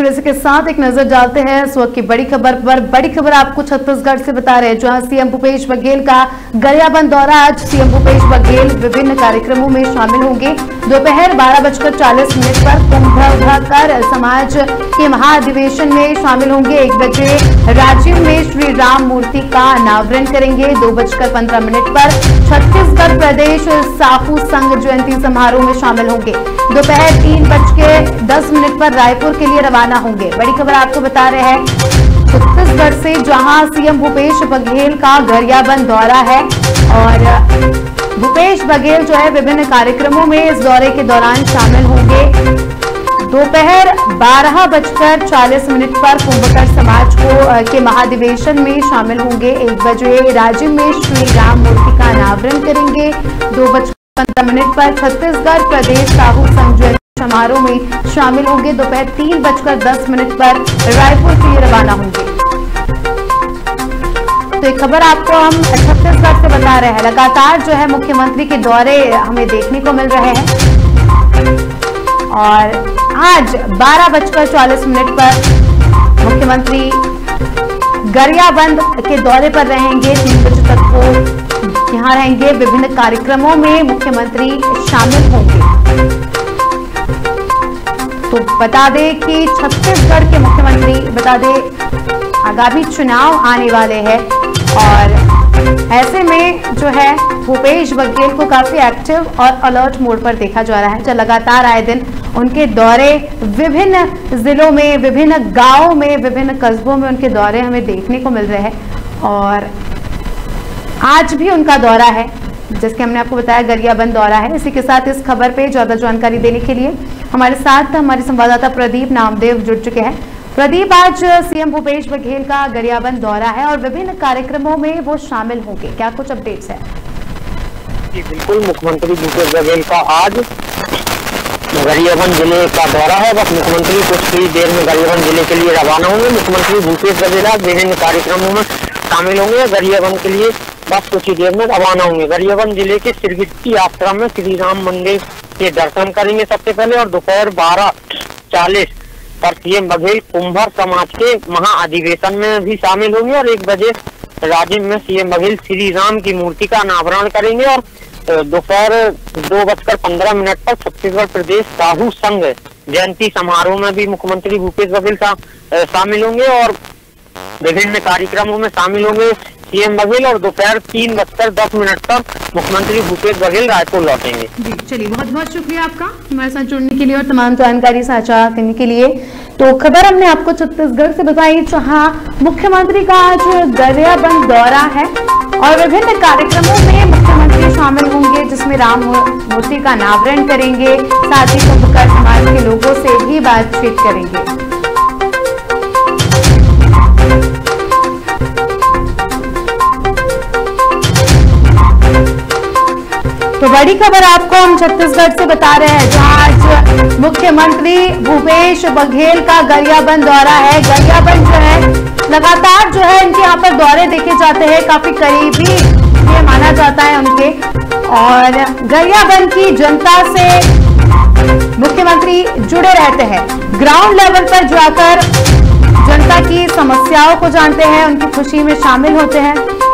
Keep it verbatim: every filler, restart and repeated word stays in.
इसके साथ एक नजर डालते हैं इस वक्त की बड़ी खबर पर। बड़ी खबर आपको छत्तीसगढ़ से बता रहे हैं, जहां सीएम भूपेश बघेल का गरियाबंद दौरा। आज सीएम भूपेश बघेल विभिन्न कार्यक्रमों में शामिल होंगे। दोपहर बारह बजकर चालीस मिनट पर कुंभकर समाज के महाधिवेशन में शामिल होंगे। एक बजे राजिम में श्री राम मूर्ति का अनावरण करेंगे। दो बजकर पंद्रह मिनट पर छत्तीसगढ़ प्रदेश साहू संघ जयंती समारोह में शामिल होंगे। दोपहर तीन बज के दस मिनट पर रायपुर के लिए रवाना होंगे। बड़ी खबर आपको बता रहे हैं छत्तीसगढ़ से, जहां सीएम भूपेश बघेल का गरियाबंद दौरा है और भूपेश बघेल जो है विभिन्न कार्यक्रमों में इस दौरे के दौरान शामिल होंगे। दोपहर बारह बजकर चालीस मिनट पर कुंभकर समाज को के महाधिवेशन में शामिल होंगे। एक बजे राजिम में श्री राम मूर्ति का अनावरण करेंगे। दो बजकर पंद्रह मिनट पर छत्तीसगढ़ प्रदेश साहू संघ जयंती समारोह में शामिल होंगे। दोपहर तीन बजकर दस मिनट पर रायपुर के लिए रवाना होंगे। तो एक खबर आपको हम छत्तीसगढ़ से बता रहे हैं, लगातार जो है मुख्यमंत्री के दौरे हमें देखने को मिल रहे हैं और आज बारह बजकर चालीस मिनट पर मुख्यमंत्री गरियाबंद के दौरे पर रहेंगे। तीन बजे तक वो यहाँ रहेंगे। विभिन्न कार्यक्रमों में मुख्यमंत्री शामिल होंगे। तो बता दें कि छत्तीसगढ़ के मुख्यमंत्री बता दें आगामी चुनाव आने वाले हैं और ऐसे में जो है भूपेश बघेल को काफी एक्टिव और अलर्ट मोड पर देखा जा रहा है, जो लगातार आए दिन उनके दौरे विभिन्न जिलों में, विभिन्न गांवों में, विभिन्न कस्बों में उनके दौरे हमें देखने को मिल रहे हैं। और आज भी उनका दौरा है, जिसके हमने आपको बताया गरियाबंद दौरा है। इसी के साथ इस खबर पे ज्यादा जानकारी देने के लिए हमारे साथ हमारे संवाददाता प्रदीप नामदेव जुड़ चुके हैं। प्रदीप, आज सीएम भूपेश बघेल का गरियाबंद दौरा है और विभिन्न कार्यक्रमों में वो शामिल होंगे, क्या कुछ अपडेट्स है? जी बिल्कुल, मुख्यमंत्री भूपेश बघेल का आज गरियाबंद जिले का दौरा है। बस मुख्यमंत्री कुछ ही देर में गरियाबंद जिले के लिए रवाना होंगे। मुख्यमंत्री भूपेश बघेल विभिन्न कार्यक्रमों में शामिल होंगे। गरियाबंद के लिए बस कुछ ही देर में रवाना होंगे। गरियाबंद जिले के सिरगिट्टी आश्रम में श्री राम मंदिर के दर्शन करेंगे सबसे पहले और दोपहर बारह चालीस पर सीएम बघेल कुंभर समाज के महाअधिवेशन में भी शामिल होंगे और एक बजे राजिम में सीएम बघेल श्री राम की मूर्ति का अनावरण करेंगे और दोपहर दो बजकर पंद्रह मिनट पर छत्तीसगढ़ प्रदेश साहू संघ जयंती समारोह में भी मुख्यमंत्री भूपेश बघेल का शामिल होंगे और विभिन्न कार्यक्रमों में शामिल होंगे सीएम बघेल और दोपहर तीन बजकर दस मिनट पर मुख्यमंत्री भूपेश बघेल रायपुर लौटेंगे। जी चलिए, बहुत बहुत शुक्रिया आपका हमारे साथ जुड़ने के लिए और तमाम जानकारी साझा करने के लिए। तो खबर हमने आपको छत्तीसगढ़ से बताई, जहां मुख्यमंत्री का आज गरियाबंद दौरा है और विभिन्न कार्यक्रमों में मुख्यमंत्री शामिल होंगे, जिसमें राम मूर्ति का अनावरण करेंगे, साथ ही कुंभकर समाज के लोगों से भी बातचीत करेंगे। तो बड़ी खबर आपको हम छत्तीसगढ़ से बता रहे हैं, जहां आज मुख्यमंत्री भूपेश बघेल का गरियाबंद दौरा है। गरियाबंद जो है लगातार जो है इनके यहाँ पर दौरे देखे जाते हैं, काफी करीबी ये माना जाता है उनके। और गरियाबंद की जनता से मुख्यमंत्री जुड़े रहते हैं, ग्राउंड लेवल पर जाकर जनता की समस्याओं को जानते हैं, उनकी खुशी में शामिल होते हैं।